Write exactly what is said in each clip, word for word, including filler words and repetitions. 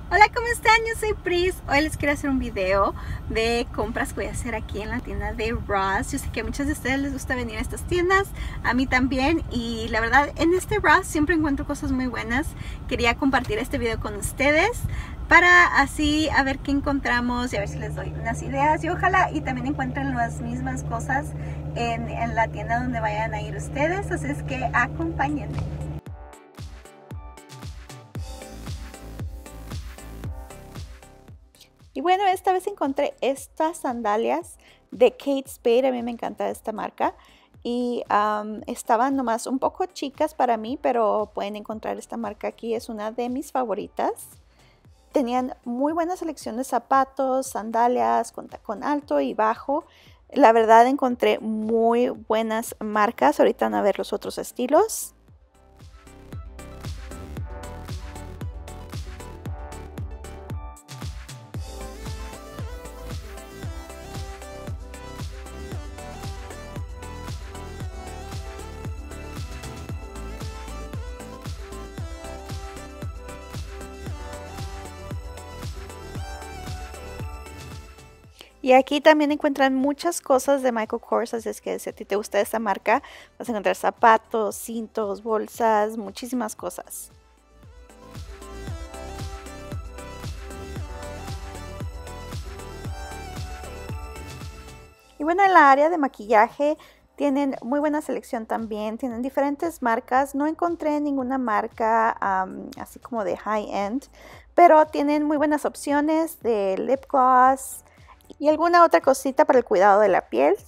Hola, ¿cómo están? Yo soy Pris. Hoy les quiero hacer un video de compras que voy a hacer aquí en la tienda de Ross. Yo sé que a muchos de ustedes les gusta venir a estas tiendas, a mí también, y la verdad en este Ross siempre encuentro cosas muy buenas. Quería compartir este video con ustedes para así a ver qué encontramos y a ver si les doy unas ideas, y ojalá y también encuentren las mismas cosas en, en la tienda donde vayan a ir ustedes. Así es que acompáñenme. Y bueno, esta vez encontré estas sandalias de Kate Spade. A mí me encanta esta marca. Y um, estaban nomás un poco chicas para mí, pero pueden encontrar esta marca aquí. Es una de mis favoritas. Tenían muy buena selección de zapatos, sandalias con tacón alto y bajo. La verdad encontré muy buenas marcas. Ahorita van a ver los otros estilos. Y aquí también encuentran muchas cosas de Michael Kors, así es que si a ti te gusta esta marca, vas a encontrar zapatos, cintos, bolsas, muchísimas cosas. Y bueno, en la área de maquillaje tienen muy buena selección también, tienen diferentes marcas. No encontré ninguna marca um, así como de high-end, pero tienen muy buenas opciones de lip gloss y alguna otra cosita para el cuidado de la piel.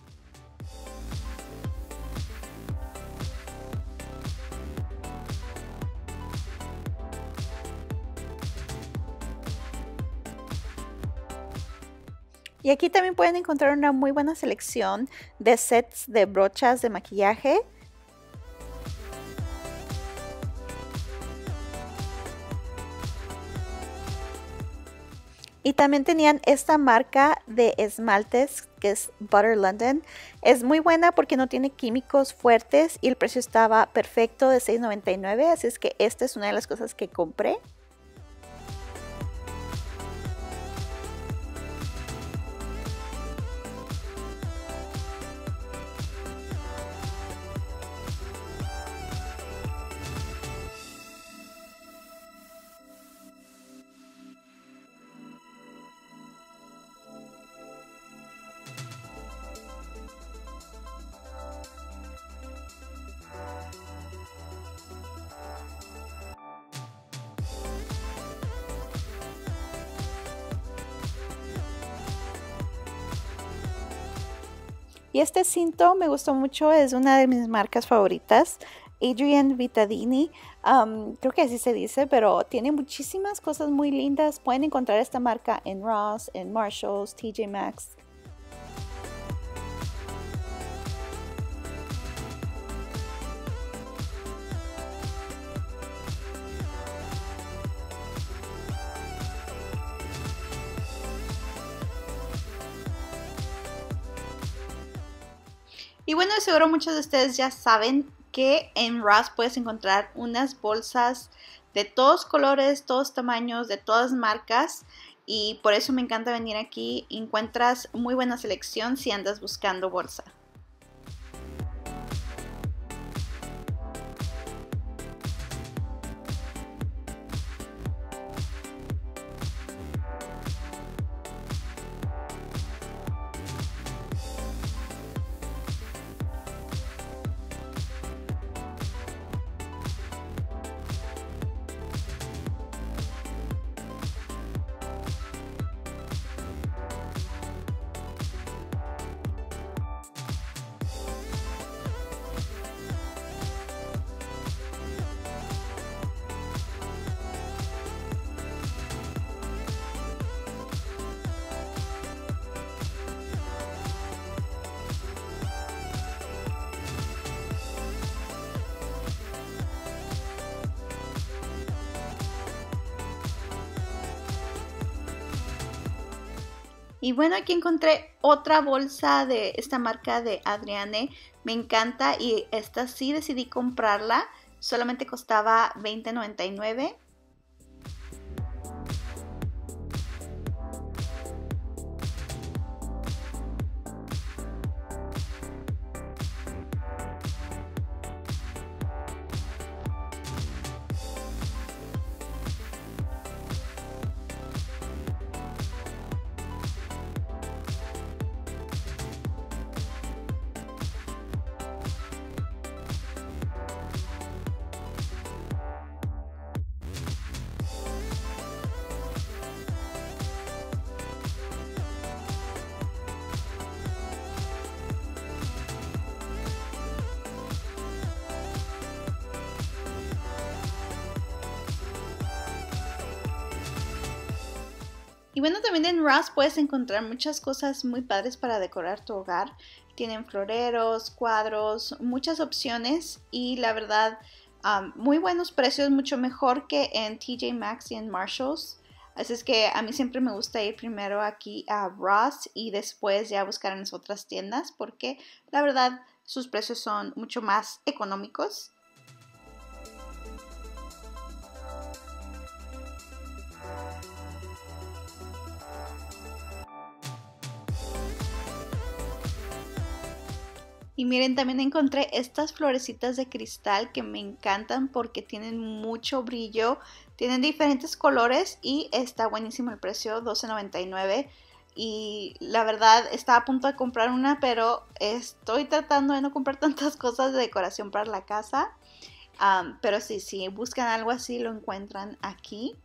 Y aquí también pueden encontrar una muy buena selección de sets de brochas de maquillaje. Y también tenían esta marca de esmaltes que es Butter London. Es muy buena porque no tiene químicos fuertes y el precio estaba perfecto de seis noventa y nueve. Así es que esta es una de las cosas que compré. Y este cinto me gustó mucho, es una de mis marcas favoritas, Adrienne Vittadini, um, creo que así se dice, pero tiene muchísimas cosas muy lindas. Pueden encontrar esta marca en Ross, en Marshalls, T J Maxx. Y bueno, seguro muchos de ustedes ya saben que en Ross puedes encontrar unas bolsas de todos colores, todos tamaños, de todas marcas. Y por eso me encanta venir aquí. Encuentras muy buena selección si andas buscando bolsa. Y bueno, aquí encontré otra bolsa de esta marca de Adrienne. Me encanta y esta sí decidí comprarla. Solamente costaba veinte noventa y nueve. Y bueno, también en Ross puedes encontrar muchas cosas muy padres para decorar tu hogar. Tienen floreros, cuadros, muchas opciones y la verdad um, muy buenos precios, mucho mejor que en T J Maxx y en Marshalls. Así es que a mí siempre me gusta ir primero aquí a Ross y después ya buscar en las otras tiendas porque la verdad sus precios son mucho más económicos. Y miren, también encontré estas florecitas de cristal que me encantan porque tienen mucho brillo, tienen diferentes colores y está buenísimo el precio, doce noventa y nueve. Y la verdad estaba a punto de comprar una, pero estoy tratando de no comprar tantas cosas de decoración para la casa. Um, pero sí, si buscan algo así lo encuentran aquí.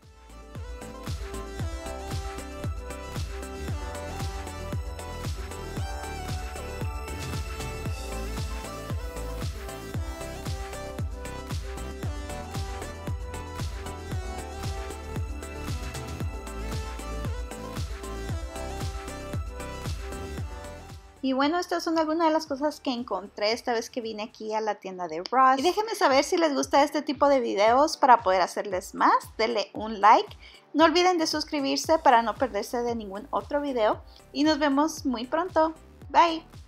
Y bueno, estas son algunas de las cosas que encontré esta vez que vine aquí a la tienda de Ross. Y déjenme saber si les gusta este tipo de videos para poder hacerles más. Denle un like. No olviden de suscribirse para no perderse de ningún otro video. Y nos vemos muy pronto. Bye.